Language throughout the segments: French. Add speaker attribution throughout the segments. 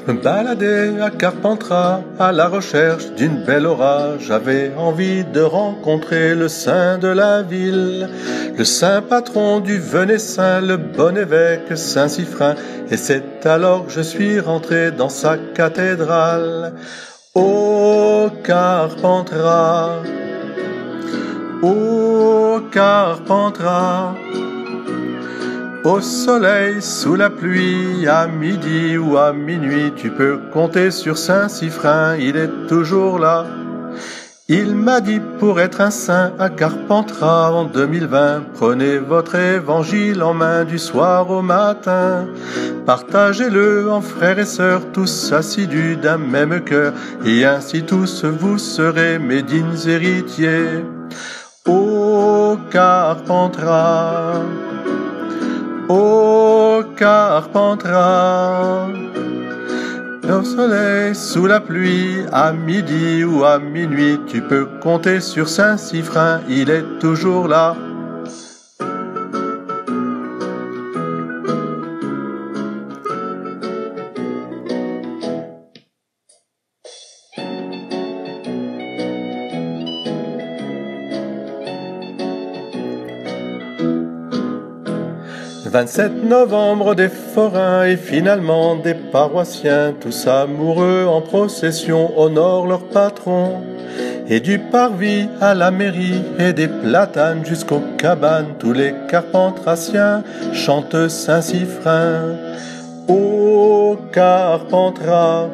Speaker 1: Je me baladais à Carpentras à la recherche d'une belle aura. J'avais envie de rencontrer le saint de la ville, le saint patron du Venessin, le bon évêque Saint-Siffrin. Et c'est alors que je suis rentré dans sa cathédrale. Ô Carpentras, ô Carpentras, au soleil, sous la pluie, à midi ou à minuit, tu peux compter sur Saint-Siffrin, il est toujours là. Il m'a dit pour être un saint à Carpentras en 2020, prenez votre évangile en main du soir au matin. Partagez-le en frères et sœurs, tous assidus d'un même cœur, et ainsi tous vous serez mes dignes héritiers. Ô Carpentras, ô Carpentras, au soleil, sous la pluie, à midi ou à minuit, tu peux compter sur Saint-Siffrin, il est toujours là. Le 27 novembre, des forains et finalement des paroissiens, tous amoureux en procession, honorent leur patron. Et du parvis à la mairie et des platanes jusqu'aux cabanes, tous les carpentraciens chantent Saint-Siffrin. Ô Carpentras,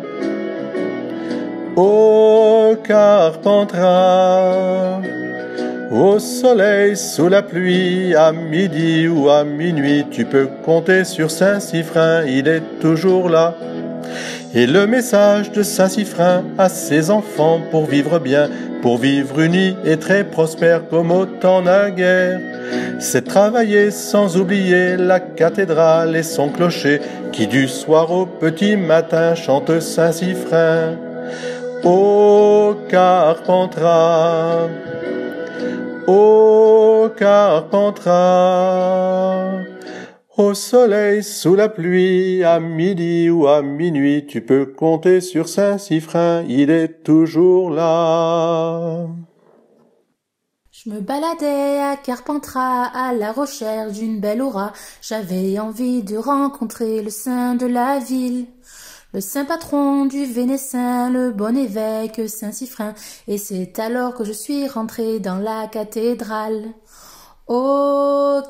Speaker 1: ô Carpentras, au soleil, sous la pluie, à midi ou à minuit, tu peux compter sur Saint-Siffrin, il est toujours là. Et le message de Saint-Siffrin à ses enfants pour vivre bien, pour vivre unis et très prospères comme au temps naguère, c'est travailler sans oublier la cathédrale et son clocher qui du soir au petit matin chante Saint-Siffrin. Ô Carpentras, ô Carpentras, au soleil, sous la pluie, à midi ou à minuit, tu peux compter sur Saint-Siffrin, il est toujours là.
Speaker 2: Je me baladais à Carpentras à la recherche d'une belle aura. J'avais envie de rencontrer le saint de la ville, le saint patron du Venessin, le bon évêque Saint-Siffrin. Et c'est alors que je suis rentré dans la cathédrale. Ô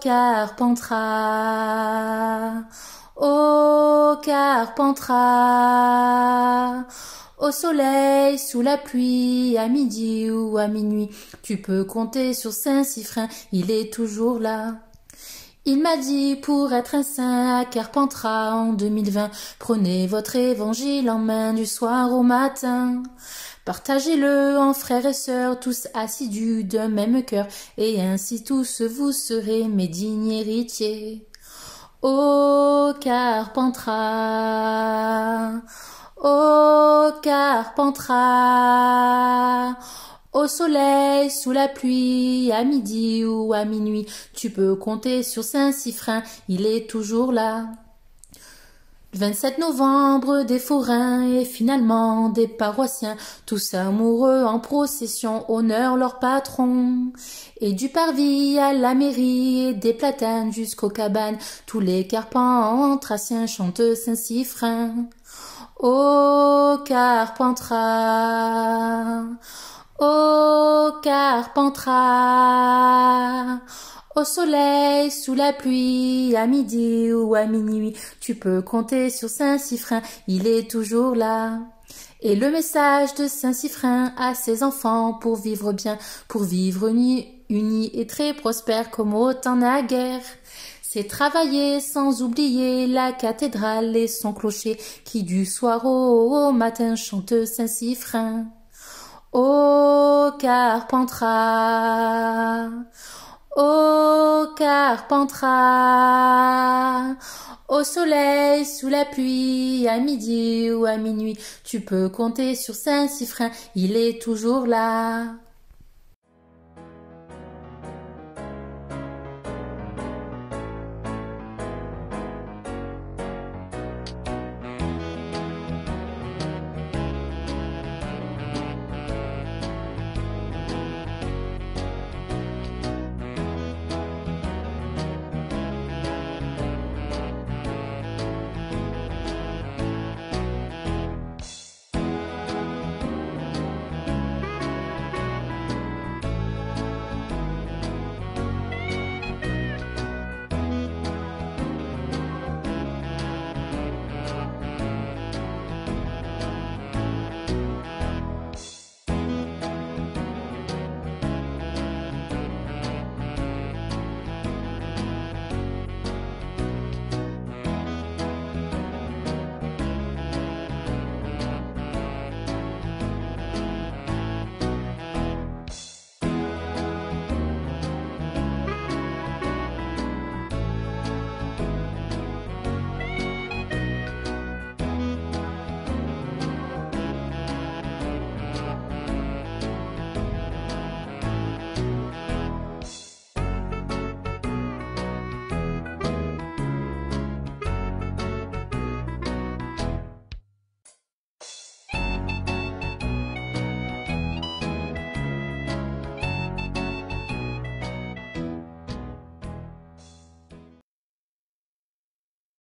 Speaker 2: Carpentras, ô Carpentras, au soleil, sous la pluie, à midi ou à minuit, tu peux compter sur Saint-Siffrin, il est toujours là. Il m'a dit pour être un saint à Carpentras en 2020, prenez votre évangile en main du soir au matin. Partagez-le en frères et sœurs, tous assidus d'un même cœur, et ainsi tous vous serez mes dignes héritiers. Ô Carpentras, ô Carpentras, au soleil, sous la pluie, à midi ou à minuit, tu peux compter sur Saint-Siffrin, il est toujours là. Le 27 novembre, des forains et finalement des paroissiens, tous amoureux en procession, honorent leur patron. Et du parvis à la mairie et des platanes jusqu'aux cabanes, tous les carpentraciens chantent Saint-Siffrin. Ô Carpentras, ô Carpentras, au soleil, sous la pluie, à midi ou à minuit, tu peux compter sur Saint-Siffrin, il est toujours là. Et le message de Saint-Siffrin à ses enfants pour vivre bien, pour vivre unis et très prospères comme au temps naguère, c'est travailler sans oublier la cathédrale et son clocher qui du soir au matin chante Saint-Siffrin. Ô Carpentras, ô Carpentras, au soleil, sous la pluie, à midi ou à minuit, tu peux compter sur Saint-Siffrin, il est toujours là.